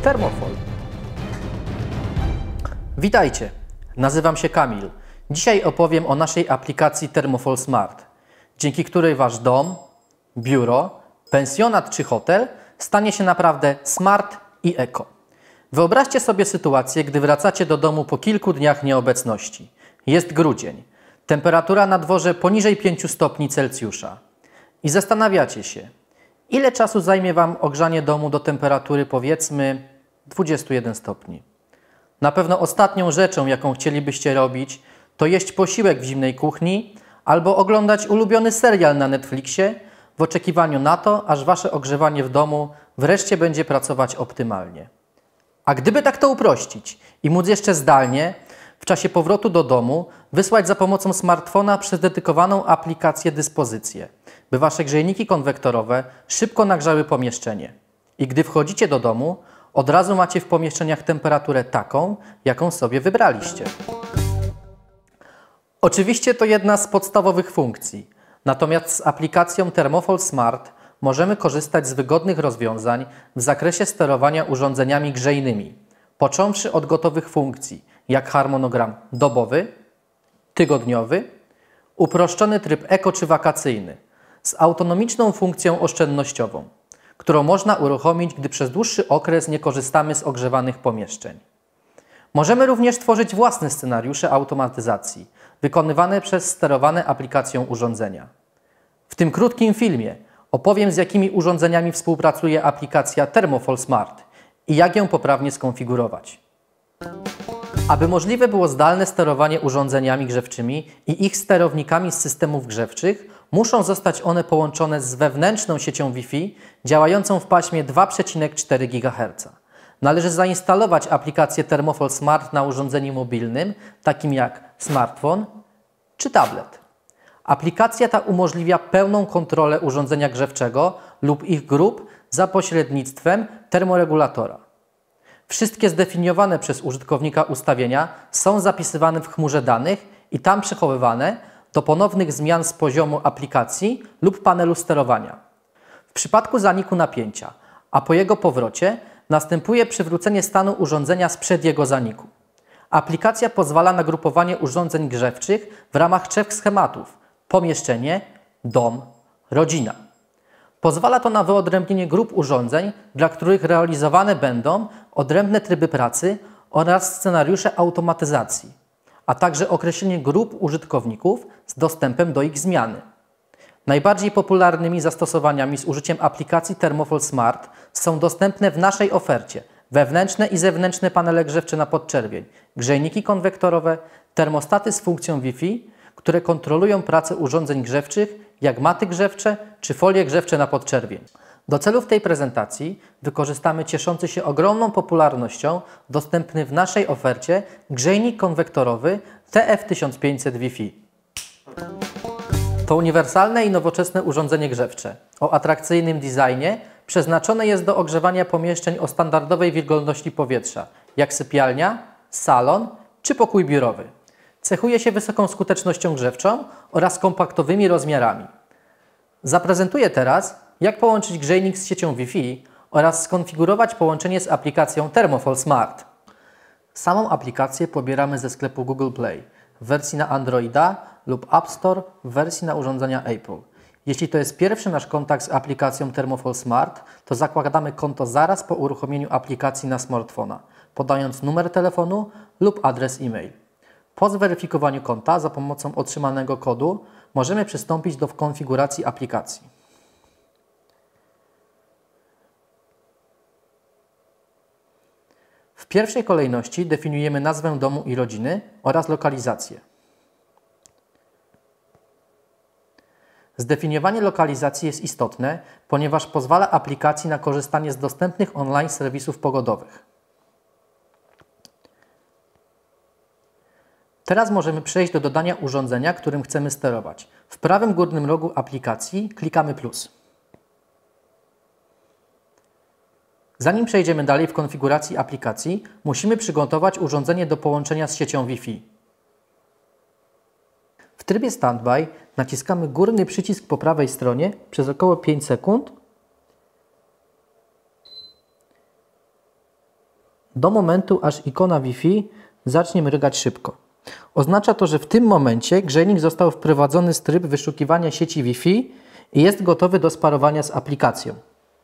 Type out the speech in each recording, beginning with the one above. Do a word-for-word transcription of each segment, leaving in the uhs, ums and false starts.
Thermofol. Witajcie, nazywam się Kamil. Dzisiaj opowiem o naszej aplikacji Thermofol Smart, dzięki której Wasz dom, biuro, pensjonat czy hotel stanie się naprawdę smart i eko. Wyobraźcie sobie sytuację, gdy wracacie do domu po kilku dniach nieobecności. Jest grudzień, temperatura na dworze poniżej pięciu stopni Celsjusza i zastanawiacie się, ile czasu zajmie Wam ogrzanie domu do temperatury powiedzmy dwudziestu jeden stopni. Na pewno ostatnią rzeczą, jaką chcielibyście robić, to jeść posiłek w zimnej kuchni albo oglądać ulubiony serial na Netflixie w oczekiwaniu na to, aż Wasze ogrzewanie w domu wreszcie będzie pracować optymalnie. A gdyby tak to uprościć i móc jeszcze zdalnie, w czasie powrotu do domu, wysłać za pomocą smartfona przez dedykowaną aplikację dyspozycję, by Wasze grzejniki konwektorowe szybko nagrzały pomieszczenie. I gdy wchodzicie do domu, od razu macie w pomieszczeniach temperaturę taką, jaką sobie wybraliście. Oczywiście to jedna z podstawowych funkcji, natomiast z aplikacją Thermofol Smart możemy korzystać z wygodnych rozwiązań w zakresie sterowania urządzeniami grzejnymi, począwszy od gotowych funkcji, jak harmonogram dobowy, tygodniowy, uproszczony tryb eko czy wakacyjny, z autonomiczną funkcją oszczędnościową, którą można uruchomić, gdy przez dłuższy okres nie korzystamy z ogrzewanych pomieszczeń. Możemy również tworzyć własne scenariusze automatyzacji, wykonywane przez sterowane aplikacją urządzenia. W tym krótkim filmie opowiem, z jakimi urządzeniami współpracuje aplikacja Thermofol Smart i jak ją poprawnie skonfigurować. Aby możliwe było zdalne sterowanie urządzeniami grzewczymi i ich sterownikami z systemów grzewczych, muszą zostać one połączone z wewnętrzną siecią Wi-Fi działającą w paśmie dwa przecinek cztery gigaherca. Należy zainstalować aplikację Thermofol Smart na urządzeniu mobilnym, takim jak smartfon czy tablet. Aplikacja ta umożliwia pełną kontrolę urządzenia grzewczego lub ich grup za pośrednictwem termoregulatora. Wszystkie zdefiniowane przez użytkownika ustawienia są zapisywane w chmurze danych i tam przechowywane do ponownych zmian z poziomu aplikacji lub panelu sterowania. W przypadku zaniku napięcia, a po jego powrocie następuje przywrócenie stanu urządzenia sprzed jego zaniku. Aplikacja pozwala na grupowanie urządzeń grzewczych w ramach trzech schematów: pomieszczenie, dom, rodzina. Pozwala to na wyodrębnienie grup urządzeń, dla których realizowane będą odrębne tryby pracy oraz scenariusze automatyzacji, a także określenie grup użytkowników z dostępem do ich zmiany. Najbardziej popularnymi zastosowaniami z użyciem aplikacji Thermofol Smart są dostępne w naszej ofercie wewnętrzne i zewnętrzne panele grzewcze na podczerwień, grzejniki konwektorowe, termostaty z funkcją Wi-Fi, które kontrolują pracę urządzeń grzewczych, jak maty grzewcze czy folie grzewcze na podczerwień. Do celów tej prezentacji wykorzystamy cieszący się ogromną popularnością dostępny w naszej ofercie grzejnik konwektorowy T F tysiąc pięćset Wi-Fi. To uniwersalne i nowoczesne urządzenie grzewcze o atrakcyjnym designie przeznaczone jest do ogrzewania pomieszczeń o standardowej wilgotności powietrza, jak sypialnia, salon czy pokój biurowy. Cechuje się wysoką skutecznością grzewczą oraz kompaktowymi rozmiarami. Zaprezentuję teraz, jak połączyć grzejnik z siecią Wi-Fi oraz skonfigurować połączenie z aplikacją Thermofol Smart. Samą aplikację pobieramy ze sklepu Google Play w wersji na Androida lub App Store w wersji na urządzenia Apple. Jeśli to jest pierwszy nasz kontakt z aplikacją Thermofol Smart, to zakładamy konto zaraz po uruchomieniu aplikacji na smartfona, podając numer telefonu lub adres e-mail. Po zweryfikowaniu konta za pomocą otrzymanego kodu możemy przystąpić do konfiguracji aplikacji. W pierwszej kolejności definiujemy nazwę domu i rodziny oraz lokalizację. Zdefiniowanie lokalizacji jest istotne, ponieważ pozwala aplikacji na korzystanie z dostępnych online serwisów pogodowych. Teraz możemy przejść do dodania urządzenia, którym chcemy sterować. W prawym górnym rogu aplikacji klikamy plus. Zanim przejdziemy dalej w konfiguracji aplikacji, musimy przygotować urządzenie do połączenia z siecią Wi-Fi. W trybie Standby naciskamy górny przycisk po prawej stronie przez około pięć sekund do momentu, aż ikona Wi-Fi zacznie mrygać szybko. Oznacza to, że w tym momencie grzejnik został wprowadzony w tryb wyszukiwania sieci Wi-Fi i jest gotowy do sparowania z aplikacją.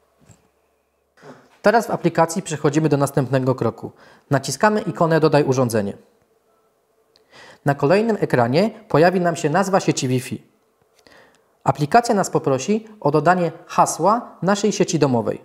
Teraz w aplikacji przechodzimy do następnego kroku. Naciskamy ikonę Dodaj urządzenie. Na kolejnym ekranie pojawi nam się nazwa sieci Wi-Fi. Aplikacja nas poprosi o dodanie hasła naszej sieci domowej.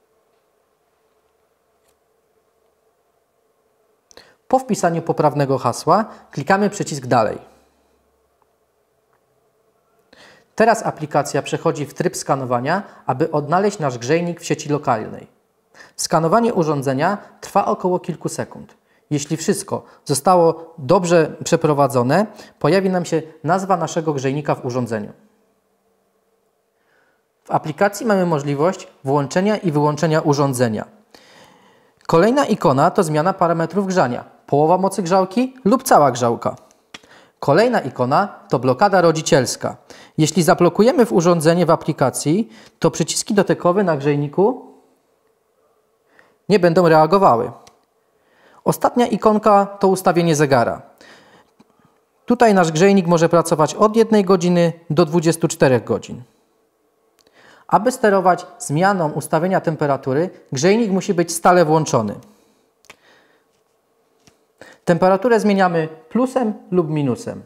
Po wpisaniu poprawnego hasła klikamy przycisk Dalej. Teraz aplikacja przechodzi w tryb skanowania, aby odnaleźć nasz grzejnik w sieci lokalnej. Skanowanie urządzenia trwa około kilku sekund. Jeśli wszystko zostało dobrze przeprowadzone, pojawi nam się nazwa naszego grzejnika w urządzeniu. W aplikacji mamy możliwość włączenia i wyłączenia urządzenia. Kolejna ikona to zmiana parametrów grzania. Połowa mocy grzałki lub cała grzałka. Kolejna ikona to blokada rodzicielska. Jeśli zablokujemy w urządzenie w aplikacji, to przyciski dotykowe na grzejniku nie będą reagowały. Ostatnia ikonka to ustawienie zegara. Tutaj nasz grzejnik może pracować od jednej godziny do dwudziestu czterech godzin. Aby sterować zmianą ustawienia temperatury, grzejnik musi być stale włączony. Temperaturę zmieniamy plusem lub minusem.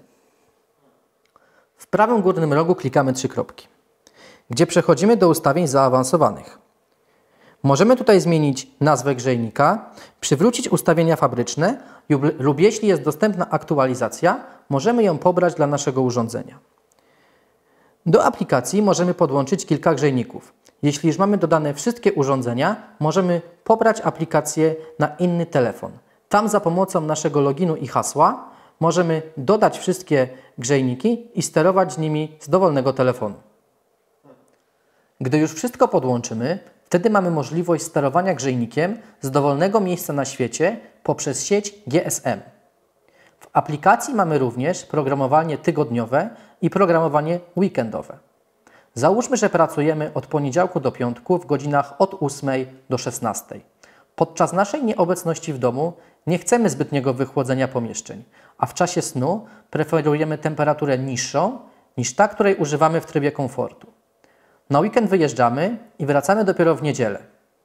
W prawym górnym rogu klikamy trzy kropki, gdzie przechodzimy do ustawień zaawansowanych. Możemy tutaj zmienić nazwę grzejnika, przywrócić ustawienia fabryczne lub, lub jeśli jest dostępna aktualizacja, możemy ją pobrać dla naszego urządzenia. Do aplikacji możemy podłączyć kilka grzejników. Jeśli już mamy dodane wszystkie urządzenia, możemy pobrać aplikację na inny telefon. Tam za pomocą naszego loginu i hasła możemy dodać wszystkie grzejniki i sterować nimi z dowolnego telefonu. Gdy już wszystko podłączymy, wtedy mamy możliwość sterowania grzejnikiem z dowolnego miejsca na świecie poprzez sieć G S M. W aplikacji mamy również programowanie tygodniowe i programowanie weekendowe. Załóżmy, że pracujemy od poniedziałku do piątku w godzinach od ósmej do szesnastej. Podczas naszej nieobecności w domu nie chcemy zbytniego wychłodzenia pomieszczeń, a w czasie snu preferujemy temperaturę niższą niż ta, której używamy w trybie komfortu. Na weekend wyjeżdżamy i wracamy dopiero w niedzielę.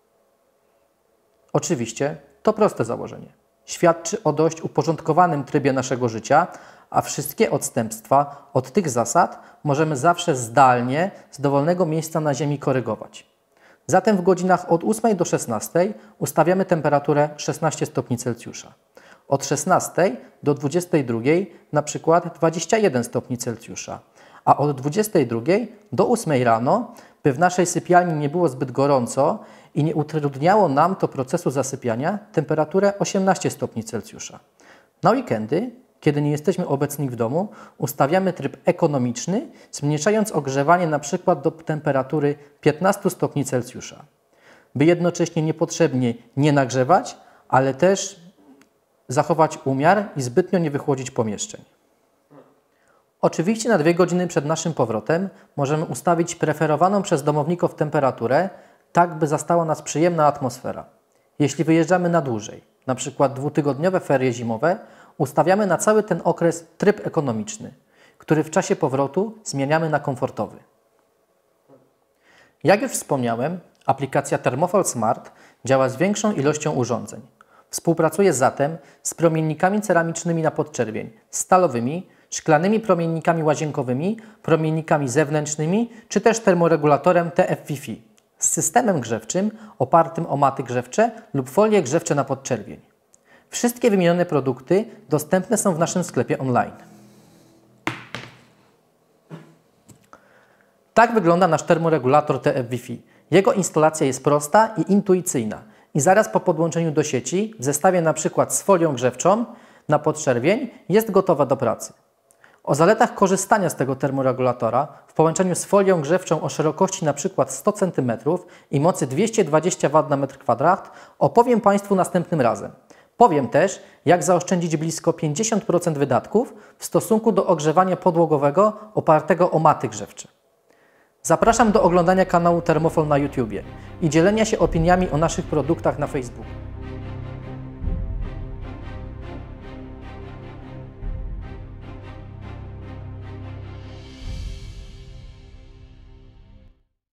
Oczywiście to proste założenie. Świadczy o dość uporządkowanym trybie naszego życia, a wszystkie odstępstwa od tych zasad możemy zawsze zdalnie z dowolnego miejsca na ziemi korygować. Zatem w godzinach od ósmej do szesnastej ustawiamy temperaturę szesnaście stopni Celsjusza. Od szesnastej do dwudziestej drugiej na przykład dwadzieścia jeden stopni Celsjusza, a od dwudziestej drugiej do ósmej rano, by w naszej sypialni nie było zbyt gorąco i nie utrudniało nam to procesu zasypiania, temperaturę osiemnaście stopni Celsjusza. Na weekendy, kiedy nie jesteśmy obecni w domu, ustawiamy tryb ekonomiczny, zmniejszając ogrzewanie na przykład do temperatury piętnaście stopni Celsjusza, by jednocześnie niepotrzebnie nie nagrzewać, ale też zachować umiar i zbytnio nie wychłodzić pomieszczeń. Oczywiście na dwie godziny przed naszym powrotem możemy ustawić preferowaną przez domowników temperaturę, tak by zastała nas przyjemna atmosfera. Jeśli wyjeżdżamy na dłużej, na przykład dwutygodniowe ferie zimowe, ustawiamy na cały ten okres tryb ekonomiczny, który w czasie powrotu zmieniamy na komfortowy. Jak już wspomniałem, aplikacja Thermofol Smart działa z większą ilością urządzeń. Współpracuje zatem z promiennikami ceramicznymi na podczerwień, stalowymi, szklanymi promiennikami łazienkowymi, promiennikami zewnętrznymi czy też termoregulatorem T F Wi-Fi, z systemem grzewczym opartym o maty grzewcze lub folie grzewcze na podczerwień. Wszystkie wymienione produkty dostępne są w naszym sklepie online. Tak wygląda nasz termoregulator T F Wi-Fi. Jego instalacja jest prosta i intuicyjna i zaraz po podłączeniu do sieci w zestawie np. z folią grzewczą na podczerwień jest gotowa do pracy. O zaletach korzystania z tego termoregulatora w połączeniu z folią grzewczą o szerokości np. sto centymetrów i mocy dwieście dwadzieścia watów na metr kwadrat opowiem Państwu następnym razem. Powiem też, jak zaoszczędzić blisko pięćdziesiąt procent wydatków w stosunku do ogrzewania podłogowego opartego o maty grzewcze. Zapraszam do oglądania kanału Thermofol na YouTubie i dzielenia się opiniami o naszych produktach na Facebooku.